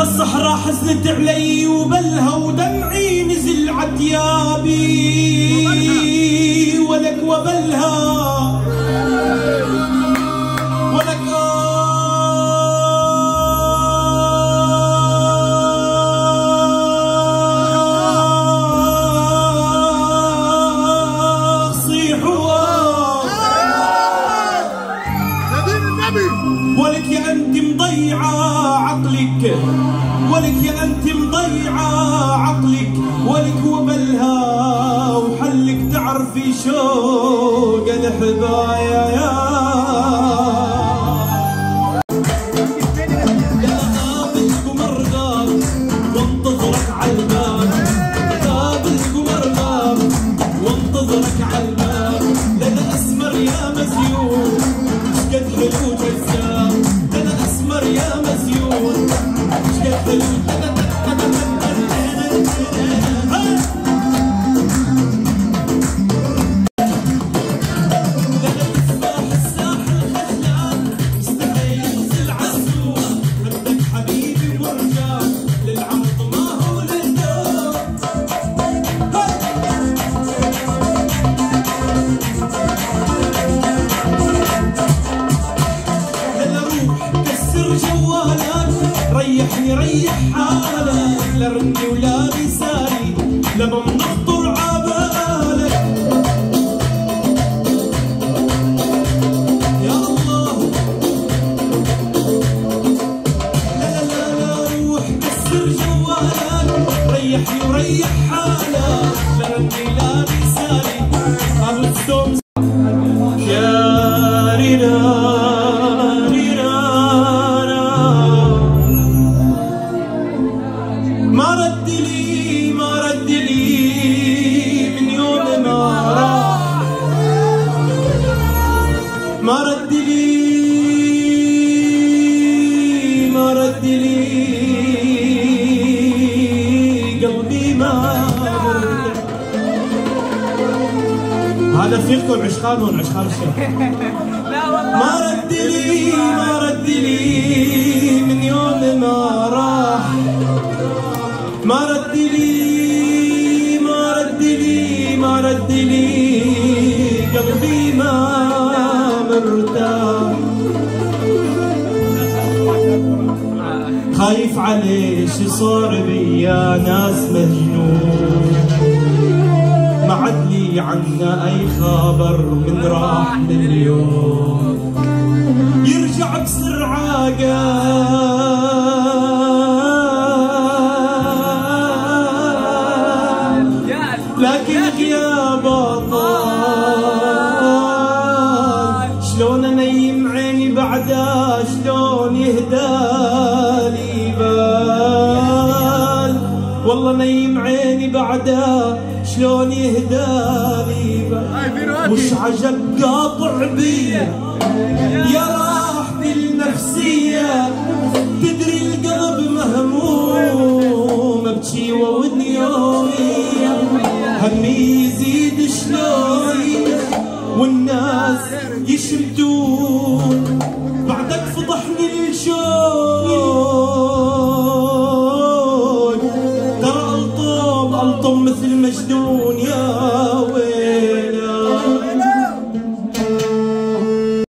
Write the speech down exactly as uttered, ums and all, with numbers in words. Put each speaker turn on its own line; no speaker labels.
الصحراء حزنت علي وبلها ودمعي نزل عتيابي ولك وبلها ولك ولك يا انت مضيعه عقلك ولك يا انت مضيعه عقلك ولك وبلها وحلك تعرفي شوق الحبايا يا غاب القمر غاب وانتظرك عالباب غاب القمر غاب وانتظرك عالباب لنا اسمر يا مزيون شقد حلو جذاب لنا اسمر يا مزيون شقد حلو ريحني ريح حالك لا رني ولا رسالي لما بنخطر عبالك يا الله لا لا لا لا روح كسر جوالك ريحني وريح حالك لا رني لا رسالي ابو الدوم يا رينا ما رد لي ما رد لي من يوم ما راح ما رد لي ما رد لي قلبي ما مرتاح هذا فيكم عشقانهم عشقان الشيخ ما رد لي ما رد لي من يوم ما راح ما رد لي ما رد لي ما رد لي قلبي ما مرتاح خايف عليه شي صار بيا ناس مجنون ما عد لي عنا اي خبر من راح من اليوم يرجع بسرعه لكن يا بطال شلون انيم عيني بعده شلون يهدالي بال والله نيم عيني بعده شلون يهدالي بال مش عجب قاطع بيا يا راحتي النفسيه تدري القلب مهموم ابكي وودني يومي همي يزيد شلون والناس يشمتوا